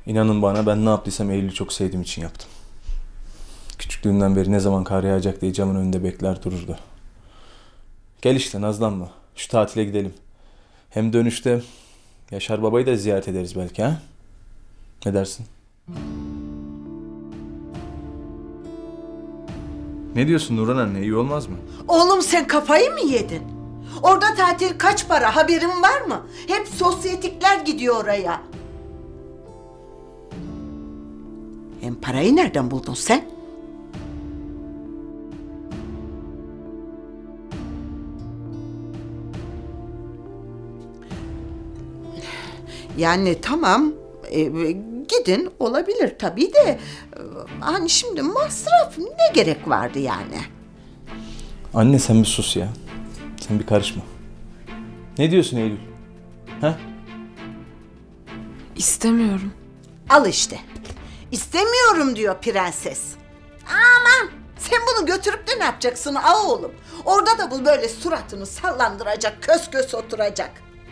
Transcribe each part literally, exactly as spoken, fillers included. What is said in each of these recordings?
İnanın bana, ben ne yaptıysam Eylül'ü çok sevdiğim için yaptım. Küçüklüğünden beri ne zaman kar yağacak diye camın önünde bekler dururdu. Gel işte, nazlanma. Şu tatile gidelim. Hem dönüşte Yaşar babayı da ziyaret ederiz belki, ha? Ne dersin? Ne diyorsun Nurhan anne? İyi olmaz mı? Oğlum sen kafayı mı yedin? Orada tatil kaç para, haberin var mı? Hep sosyetikler gidiyor oraya. Hem parayı nereden buldun sen? Yani tamam, e, gidin olabilir tabii de... E, hani şimdi masraf ne gerek vardı yani? Anne sen bir sus ya. Sen bir karışma. Ne diyorsun Eylül? Ha? İstemiyorum. Al işte. İstemiyorum diyor prenses. Aman! Sen bunu götürüp de ne yapacaksın a oğlum? Orada da bu böyle suratını sallandıracak, kös kös oturacak.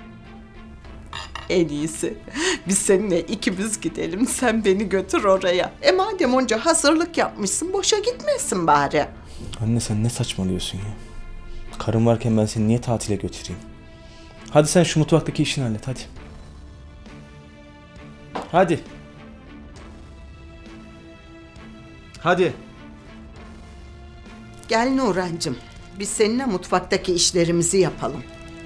En iyisi biz seninle ikimiz gidelim, sen beni götür oraya. E madem onca hazırlık yapmışsın, boşa gitmesin bari. Anne sen ne saçmalıyorsun ya? Karım varken ben seni niye tatile götüreyim? Hadi sen şu mutfaktaki işini hallet, hadi. Hadi. Hadi. Gel Nurhancığım, biz seninle mutfaktaki işlerimizi yapalım.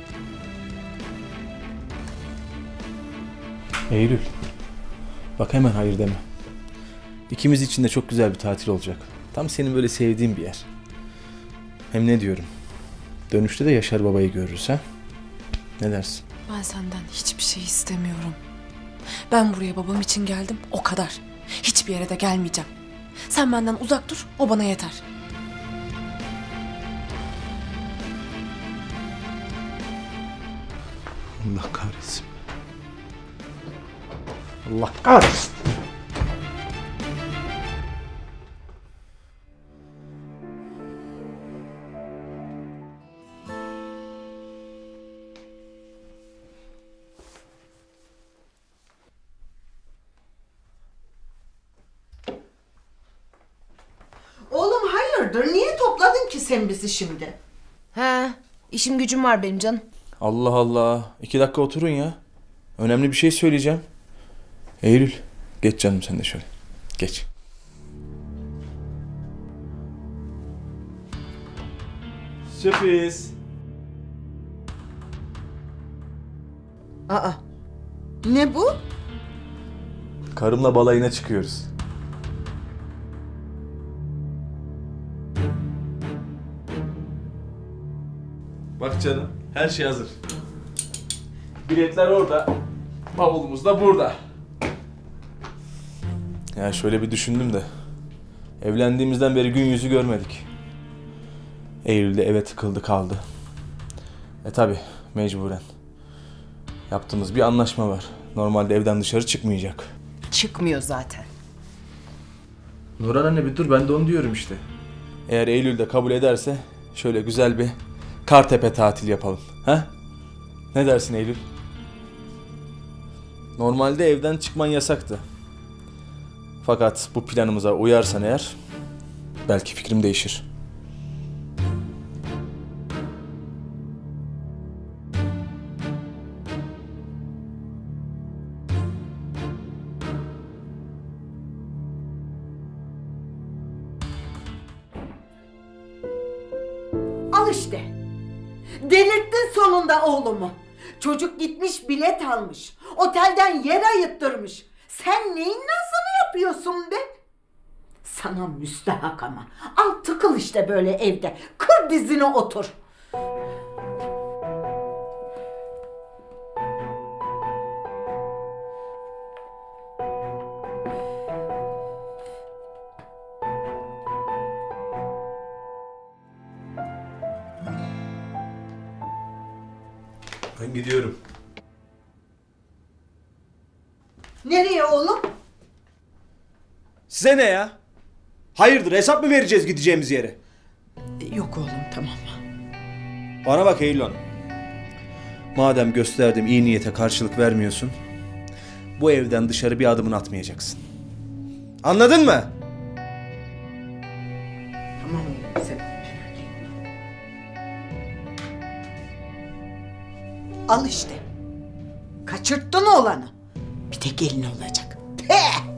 Eylül. Bak hemen hayır deme. İkimiz için de çok güzel bir tatil olacak. Tam senin böyle sevdiğin bir yer. Hem ne diyorum? Dönüşte de Yaşar babayı görürüz, ha? Ne dersin? Ben senden hiçbir şey istemiyorum. Ben buraya babam için geldim, o kadar. Hiçbir yere de gelmeyeceğim. Sen benden uzak dur, o bana yeter. Allah kahretsin. Allah kahretsin. Oğlum hayırdır, niye topladın ki sen bizi şimdi? He, işim gücüm var benim canım. Allah Allah. İki dakika oturun ya. Önemli bir şey söyleyeceğim. Eylül, geç canım sen de şöyle. Geç. Sürpriz. Aa, ne bu? Karımla balayına çıkıyoruz. Bak canım, her şey hazır. Biletler orada, bavulumuz da burada. Ya şöyle bir düşündüm de, evlendiğimizden beri gün yüzü görmedik. Eylül'de eve tıkıldı kaldı. E tabi, mecburen. Yaptığımız bir anlaşma var. Normalde evden dışarı çıkmayacak. Çıkmıyor zaten. Nurhan anne bir dur, ben de onu diyorum işte. Eğer Eylül'de kabul ederse şöyle güzel bir Kartepe tatil yapalım. Ha? Ne dersin Eylül? Normalde evden çıkman yasaktı. Fakat bu planımıza uyarsan eğer belki fikrim değişir. Al işte. Delirttin sonunda oğlumu. Çocuk gitmiş bilet almış. Otelden yer ayıttırmış. Sen neyin nazını yapıyorsun be? Sana müstahak ama. Al tıkıl işte böyle evde. Kır dizine otur. Ben gidiyorum. Nereye oğlum? Size ne ya? Hayırdır, hesap mı vereceğiz gideceğimiz yere? Yok oğlum, tamam. Bana bak Eylül Hanım. Madem gösterdiğim iyi niyete karşılık vermiyorsun, bu evden dışarı bir adımını atmayacaksın. Anladın mı? Tamam oğlum sen. Al işte. Kaçırttın oğlanı. Bir de gelin olacak. Peh!